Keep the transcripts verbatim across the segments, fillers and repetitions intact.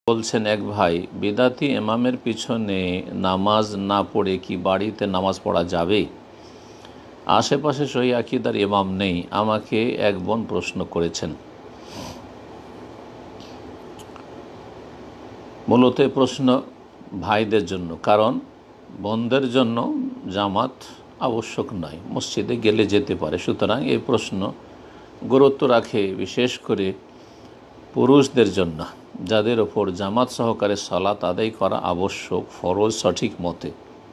বলছেন এক ভাই, বিদাতি ইমামের পিছনে নামাজ না পড়ে কি বাড়িতে নামাজ পড়া যাবে? আশেপাশে সহি আকীদার ইমাম নেই। আমাকে এক বোন প্রশ্ন করেছেন। মূলত এই প্রশ্ন ভাইদের জন্য, কারণ বোনদের জন্য জামাত আবশ্যক নয়, মসজিদে গেলে যেতে পারে। সুতরাং এই প্রশ্ন গুরুত্ব রাখে বিশেষ করে পুরুষদের জন্য, যাদের ওপর জামাত সহকারে সালাত আদায় করা আবশ্যক, ফরজ সঠিক মতে।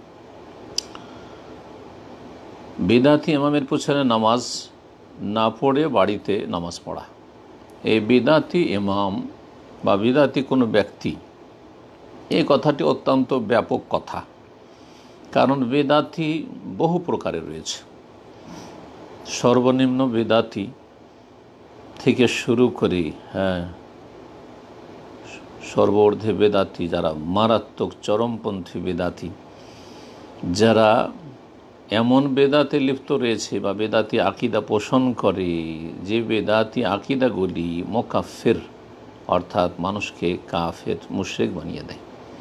বিদাতি ইমামের পিছনে নামাজ না পড়ে বাড়িতে নামাজ পড়া, এই বিদাতি ইমাম বা বিদাতি কোনো ব্যক্তি, এই কথাটি অত্যন্ত ব্যাপক কথা। কারণ বিদাতি বহু প্রকারের রয়েছে। সর্বনিম্ন বিদাতি থেকে শুরু করে হ্যাঁ সর্বর্ধে বেদাতি, যারা মারাত্মক চরমপন্থী বেদাতি, যারা এমন বেদাতে লিপ্ত রয়েছে বা বেদাতি আকিদা পোষণ করে, যে বেদাতি আকিদাগুলি মোকাফের, অর্থাৎ মানুষকে কাফের মুশরিক বানিয়ে দেয়।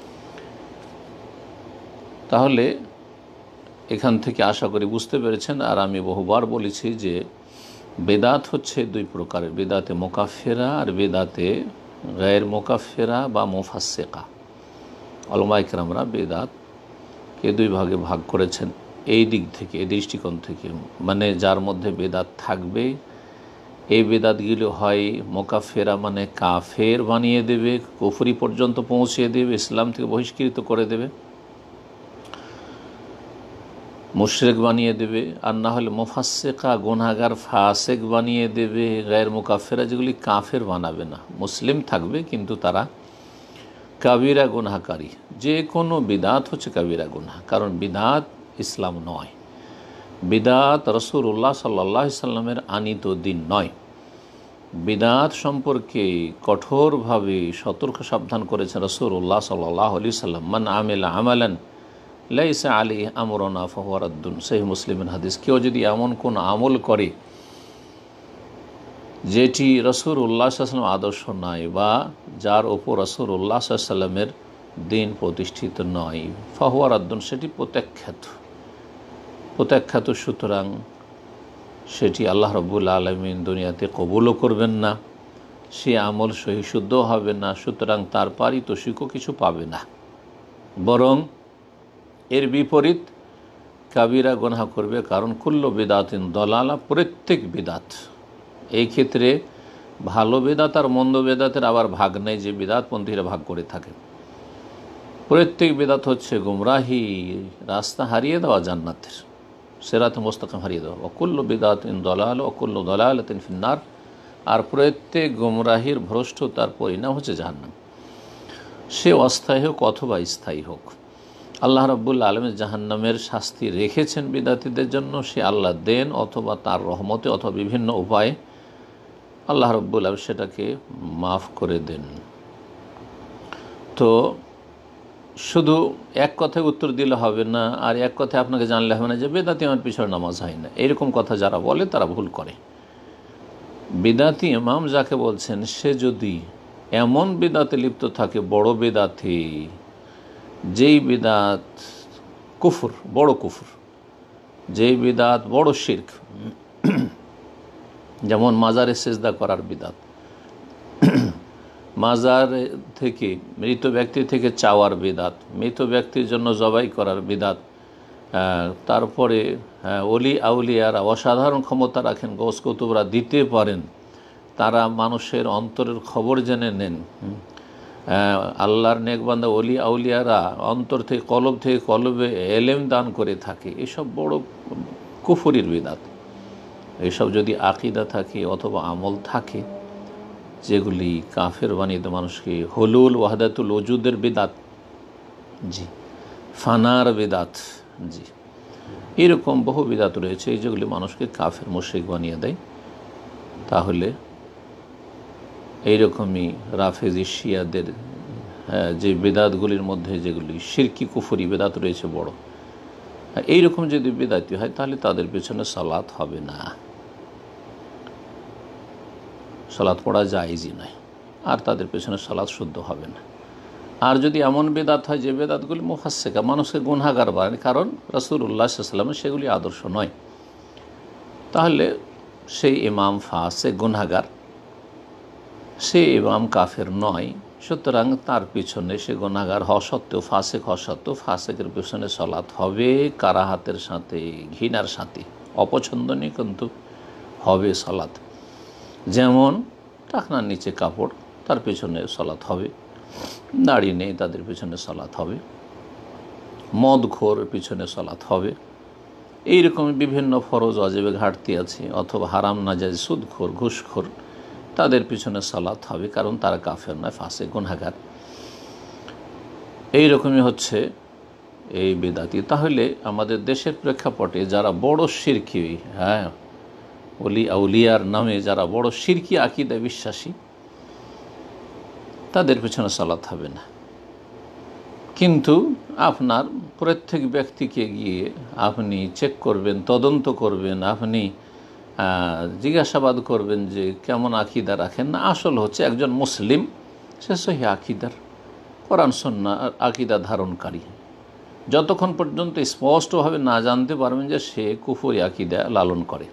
তাহলে এখান থেকে আশা করি বুঝতে পেরেছেন। আর আমি বহুবার বলেছি যে বেদাত হচ্ছে দুই প্রকারের, বেদাতে মোকাফেরা আর বেদাতে গায়ের মোকাফেরা বা মুফাসসিকা। উলামা ইকরামরা বেদাতকে দুই ভাগে ভাগ করেছেন এই দিক থেকে, এই দৃষ্টিকোণ থেকে। মানে যার মধ্যে বেদাত থাকবে, এই বেদাতগুলো হয় মোকাফেরা, মানে কাফের বানিয়ে দেবে, কুফরি পর্যন্ত পৌঁছিয়ে দেবে, ইসলাম থেকে বহিষ্কৃত করে দেবে, মুশরিক বানিয়ে দেবে। আর না হলে মুফাসসিকা, গুনাহগার, ফাসিক বানিয়ে দেবে। গায়ের মুকাফেরা যেগুলি কাফের বানাবে না, মুসলিম থাকবে কিন্তু তারা কাবিরা গুনাহকারী। যে কোনো বিদাত হচ্ছে কাবিরা গুনাহ, কারণ বিদাত ইসলাম নয়, বিদাত রাসূলুল্লাহ সাল্লাল্লাহু আলাইহি সাল্লামের আনিত দিন নয়। বিদাত সম্পর্কে কঠোরভাবে সতর্ক সাবধান করেছেন রাসূলুল্লাহ সাল্লাল্লাহু আলাইহি সাল্লাম। মান আমিলা আমালান লাইসা আলাইহি আমরুনা ফাহুয়া রাদ্দুন, সহিহ মুসলিমের হাদিস। কেউ যদি এমন কোন আমল করে যেটি রাসূলুল্লাহ সাল্লাল্লাহু আলাইহি ওয়াসাল্লাম আদর্শ নয়, বা যার ওপর রাসূলুল্লাহ সাল্লাল্লাহু আলাইহি ওয়াসাল্লামের দিন প্রতিষ্ঠিত নয়, ফাহুয়া রাদ্দুন, সেটি প্রত্যাখ্যাত প্রত্যাখ্যাত সুতরাং সেটি আল্লাহ রাব্বুল আলামিন দুনিয়াতে কবুলও করবেন না, সে আমল সহি শুদ্ধ হবে না। সুতরাং তার পারিতোষিকও কিছু পাবে না, বরং এর বিপরীত কাবিরা গুনাহ করবে। কারণ কুল্লু বিদাতিন দলালা, প্রত্যেক বিদাত। এই ক্ষেত্রে ভালো বেদাত আর মন্দ বেদাতের আবার ভাগ নেই, যে বিদাতপন্থীরা ভাগ করে থাকে। প্রত্যেক বেদাত হচ্ছে গুমরাহি, রাস্তা হারিয়ে দেওয়া জান্নাতের, সিরাত মুস্তাকিম হারিয়ে দেওয়া। ওয়াকুল্লু বিদাতিন দলালা ওয়াকুল্লু দলালাতিন ফিন্নার, আর প্রত্যেক গুমরাহির ভ্রষ্টতার পরিণাম হচ্ছে জাহান্নাম, সে অস্থায়ী হোক অথবা স্থায়ী হোক। আল্লাহ রাব্বুল আলামিন জাহান্নামের শাস্তি রেখেছেন বিদাতীদের জন্য, সে আল্লাহ দেন অথবা তার রহমতে অথবা বিভিন্ন উপায়ে আল্লাহ রাব্বুল আলামিন সেটাকে মাফ করে দেন। তো শুধু এক কথায় উত্তর দিলে হবে না, আর এক কথায় আপনাকে জানলে হবে না যে বেদাতি ইমামের পিছনে নামাজ হয় না। এরকম কথা যারা বলে তারা ভুল করে। বিদাতি ইমাম যাকে বলছেন, সে যদি এমন বিদাতে লিপ্ত থাকে, বড় বিদাতে, যেই বিদাত কুফর, বড় কুফর, যেই বিদাত বড় শিরক, যেমন মাজারে সেজদা করার বিদাত, মাজার থেকে মৃত ব্যক্তি থেকে চাওয়ার বিদাত, মৃত ব্যক্তির জন্য জবাই করার বিদাত, তারপরে ওলি আউলিয়ারা অসাধারণ ক্ষমতা রাখেন, গৌস কুতুবরা দিতে পারেন, তারা মানুষের অন্তরের খবর জেনে নেন। আল্লাহর নেকবান্দা ওলি আউলিয়ারা অন্তর থেকে, কলব থেকে কলবে এলেম দান করে থাকে। এসব বড় কুফরির বিদাত। এসব যদি আকিদা থাকে অথবা আমল থাকে যেগুলি কাফের বানিয়ে মানুষকে, হুলুল ওয়াহদাতুল ওজুদের বিদাত, জি, ফানার বিদাত, জি, এরকম বহু বিদাত রয়েছে যেগুলি মানুষকে কাফের মুশরিক বানিয়ে দেয়। তাহলে এইরকমই রাফেজি শিয়াদের যে বেদাতগুলির মধ্যে যেগুলি শিরকি কুফরি বেদাত রয়েছে বড়, এইরকম যদি বেদাতি হয় তাহলে তাদের পেছনে সালাত হবে না, সালাত পড়া জায়েজই নয়, আর তাদের পেছনে সালাত শুদ্ধ হবে না। আর যদি এমন বেদাত হয় যে বেদাতগুলি মুফাসসিকা, মানুষকে গুনাহগার বানায়, কারণ রাসূলুল্লাহ সাল্লাল্লাহু আলাইহি ওয়াসাল্লামের সেগুলি আদর্শ নয়, তাহলে সেই ইমাম ফাসিক গুনাহগার, সেই ইমাম কাফের নয়। সুতরাং তার পিছনে সে গুনাহগার হওয়া সত্ত্বেও, ফাসিক হওয়া সত্ত্বেও ফাসিকের পিছনে সালাত হবে কারাহাতের সাথে, ঘৃণার সাথে, অপছন্দনীয় কিন্তু হবে সালাত। যেমন টাকনার নিচে কাপড়, তার পিছনে সালাত হবে, দাড়ি নেই তাদের পিছনে সালাত হবে, মদখোর পিছনে সালাত হবে, এইরকম বিভিন্ন ফরজ ওয়াজিবে ঘাটতি আছে, অথবা হারাম নাজায়েজ সুদখোর ঘুষখোর, তাদের পিছনে সালাত হবে, কারণ তারা কাফের নয়, ফাসিক গুনাহগার। এইরকমই হচ্ছে এই বেদাতি। তাহলে আমাদের দেশের প্রেক্ষাপটে যারা বড় শিরকি, হ্যাঁ, ওলি আউলিয়ার নামে যারা বড় শিরকি আকীদা বিশ্বাসী, তাদের পিছনে সালাত হবে না। কিন্তু আপনার প্রত্যেক ব্যক্তিকে গিয়ে আপনি চেক করবেন, তদন্ত করবেন, আপনি জিজ্ঞাসাবাদ করবেন যে কেমন আকীদা রাখেন। না, আসল হচ্ছে একজন মুসলিম, সে সহি আকীদার, কোরআন সুন্নাহ আকীদা ধারণকারী। যতক্ষণ পর্যন্ত স্পষ্টভাবে না জানতে পারবেন যে সে কুফরি আকীদা লালন করে,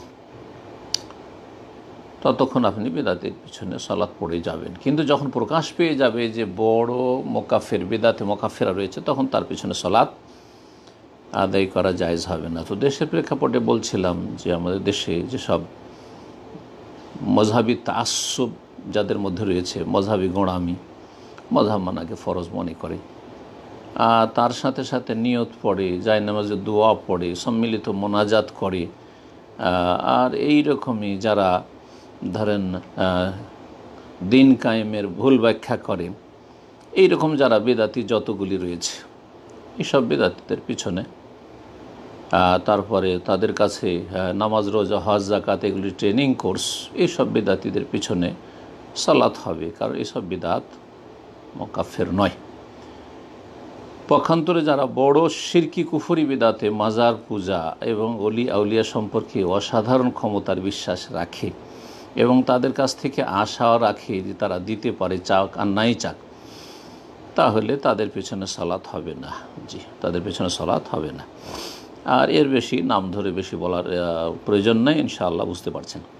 ততক্ষণ আপনি বেদাতের পিছনে সালাত পড়ে যাবেন। কিন্তু যখন প্রকাশ পেয়ে যাবে যে বড় মোকাফের, বেদাতে মোকাফেরা রয়েছে, তখন তার পিছনে সালাত আদায় করা জায়েজ হবে না। তো দেশের প্রেক্ষাপটে বলছিলাম যে আমাদের দেশে যেসব মজহাবি তাআসসুব যাদের মধ্যে রয়েছে, মজহাবি গোঁড়ামি, মজহাব মানাকে ফরজ মনে করে, আর তার সাথে সাথে নিয়ত পড়ে, জায়নামাজে দোয়া পড়ে, সম্মিলিত মোনাজাত করে, আর এই রকমই যারা ধরেন দিন কায়েমের ভুল ব্যাখ্যা করে, এই রকম যারা বেদাতি যতগুলি রয়েছে, এইসব বেদাতিদের পিছনে, তারপরে তাদের কাছে নামাজ, রোজা, হজ, যাকাত এগুলি ট্রেনিং কোর্স, এইসব বেদাতিদের পিছনে সালাত হবে, কারণ এইসব বেদাত মুকাফির নয়। পক্ষান্তরে যারা বড় শিরকি কুফরি বেদাতে মাজার পূজা এবং অলি আউলিয়া সম্পর্কে অসাধারণ ক্ষমতার বিশ্বাস রাখে এবং তাদের কাছ থেকে আশাও রাখে যে তারা দিতে পারে, চাক আর নাই চাক, তাহলে তাদের পেছনে সালাত হবে না। জি, তাদের পেছনে সালাত হবে না। আর এর বেশি নাম ধরে বেশি বলার প্রয়োজন নেই, ইনশাআল্লাহ বুঝতে পারছেন।